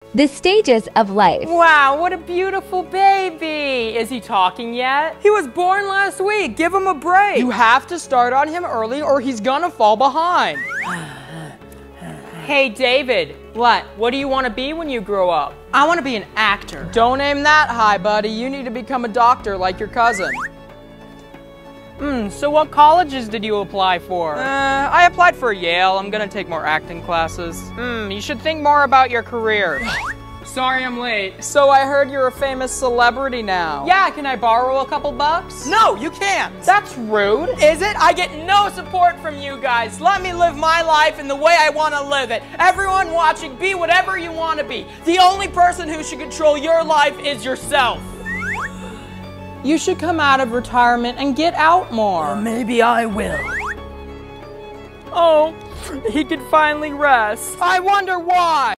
The stages of life. Wow, what a beautiful baby! Is he talking yet? He was born last week. Give him a break. You have to start on him early or he's gonna fall behind. Hey, David. What do you want to be when you grow up? I want to be an actor. Don't aim that high, buddy. You need to become a doctor like your cousin. So what colleges did you apply for? I applied for Yale. I'm gonna take more acting classes. You should think more about your career. Sorry I'm late. So I heard you're a famous celebrity now. Yeah, can I borrow a couple bucks? No, you can't. That's rude. Is it? I get no support from you guys. Let me live my life in the way I want to live it. Everyone watching, be whatever you want to be. The only person who should control your life is yourself. You should come out of retirement and get out more. Maybe I will. Oh, he could finally rest. I wonder why.